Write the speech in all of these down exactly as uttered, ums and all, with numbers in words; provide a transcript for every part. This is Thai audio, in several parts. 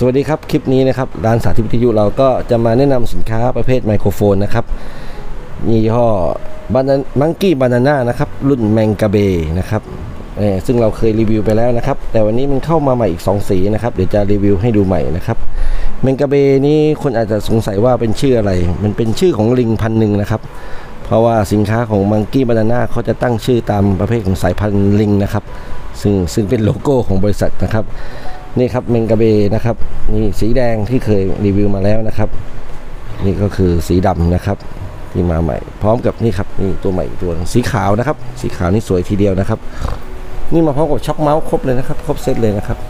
สวัสดีครับคลิปนี้นะครับร้านสาธิตวิทยุเราก็จะมาแนะนำสินค้าประเภทไมโครโฟนนะครับยี่ห้อบานามังกี้บานาน่านะครับรุ่นแมงกาเบนะครับซึ่งเราเคยรีวิวไปแล้วนะครับแต่วันนี้มันเข้ามาใหม่อีกสองสีนะครับเดี๋ยวจะรีวิวให้ดูใหม่นะครับแมงกาเบนี้คนอาจจะสงสัยว่าเป็นชื่ออะไรมันเป็นชื่อของลิงพันธุ์หนึ่งนะครับเพราะว่าสินค้าของมังกี้บานาน่าเขาจะตั้งชื่อตามประเภทของสายพันธุ์ลิงนะครับซึ่งซึ่งเป็นโลโก้ของบริษัทนะครับนี่ครับแมงกาเบนะครับนี่สีแดงที่เคยรีวิวมาแล้วนะครับนี่ก็คือสีดำนะครับที่มาใหม่พร้อมกับนี่ครับนี่ตัวใหม่ตัวสีขาวนะครับสีขาวนี่สวยทีเดียวนะครับนี่มาพร้อมกับช็อคเมาส์ครบเลยนะครับครบเซตเลยนะครับ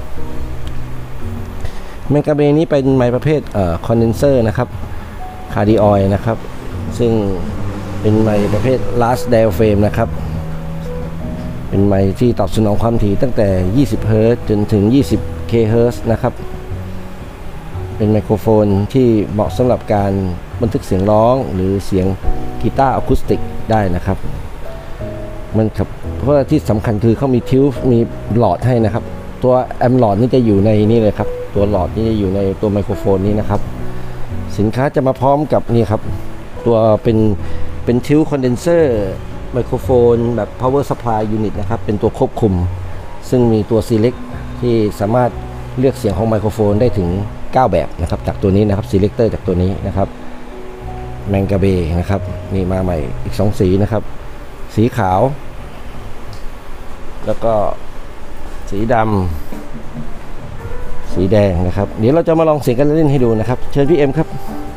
แมงกาเบนี้เป็นไมค์ประเภทเอ่อคอนเดนเซอร์นะครับคาร์ดิออยนะครับซึ่งเป็นไมค์ประเภท large diaphragm นะครับเป็นไมค์ที่ตอบสนองความถี่ตั้งแต่ยี่สิบเฮิร์ตซ์จนถึงยี่สิบเค เฮิร์ตซ์นะครับเป็นไมโครโฟนที่เหมาะสำหรับการบันทึกเสียงร้องหรือเสียงกีตาร์อะคูสติกได้นะครับมันครับเพราะว่าที่สำคัญคือเขามีทิวมีหลอดให้นะครับตัวแอมหลอดนี่จะอยู่ในนี่เลยครับตัวหลอดนี่จะอยู่ในตัวไมโครโฟนนี้นะครับสินค้าจะมาพร้อมกับนี่ครับตัวเป็นเป็นทิวคอนเดนเซอร์ไมโครโฟนแบบ power supply unit นะครับเป็นตัวควบคุมซึ่งมีตัว select ที่สามารถเลือกเสียงของไมโครโฟนได้ถึงเก้าแบบนะครับจากตัวนี้นะครับ selector จากตัวนี้นะครับแมงกาเบนะครับนี่มาใหม่อีกสองสีนะครับสีขาวแล้วก็สีดำสีแดงนะครับเดี๋ยวเราจะมาลองเสียงกันเล่นให้ดูนะครับเชิญพี่เอ็มครับ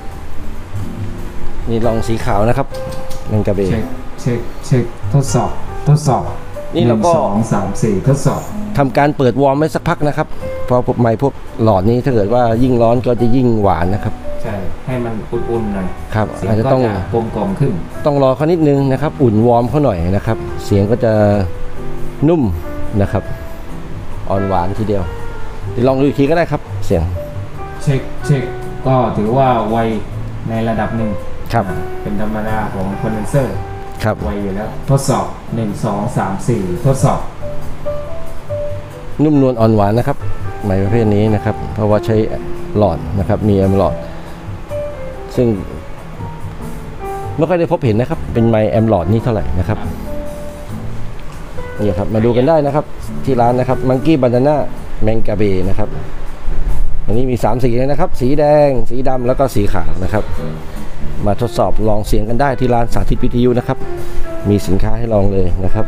นี่ลองสีขาวนะครับแมงกาเบเช็คเช็คเช็คทดสอบทดสอบนี่เราก็สองสามสี่ทดสอบทำการเปิดวอร์มไว้สักพักนะครับเพราะพวกไมค์พวกหลอดนี้ถ้าเกิดว่ายิ่งร้อนก็จะยิ่งหวานนะครับใช่ให้มันอุ่นๆหน่อยครับอาจจะต้องกลมกลมขึ้นต้องรอเขานิดนึงนะครับอุ่นวอร์มเขาหน่อยนะครับเสียงก็จะนุ่มนะครับอ่อนหวานทีเดียวเดี๋ยวลองดูอีกทีก็ได้ครับเสียงเช็คเช็คก็ถือว่าไวในระดับหนึ่งครับเป็นธรรมดาของคอนเดนเซอร์ครับไวอยู่แล้วทดสอบหนึ่ง สอง สาม สี่ทดสอบนุ่มนวลอ่อนหวานนะครับไมค์ประเภทนี้นะครับเพราะว่าใช้หลอดนะครับมีแอมหลอดซึ่งไม่ค่อยได้พบเห็นนะครับเป็นไมค์แอมหลอดนี่เท่าไหร่นะครับนี่ครับมาดูกันได้นะครับที่ร้านนะครับมังกี้บานาน่าแมงกาเบนะครับอันนี้มีสามสีเลยนะครับสีแดงสีดำแล้วก็สีขาวนะครับมาทดสอบลองเสียงกันได้ที่ร้านสาธิตวิทยุนะครับมีสินค้าให้ลองเลยนะครับ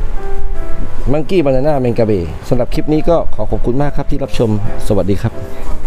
มังกี้บานาน่าแมงกาเบสำหรับคลิปนี้ก็ขอขอบคุณมากครับที่รับชมสวัสดีครับ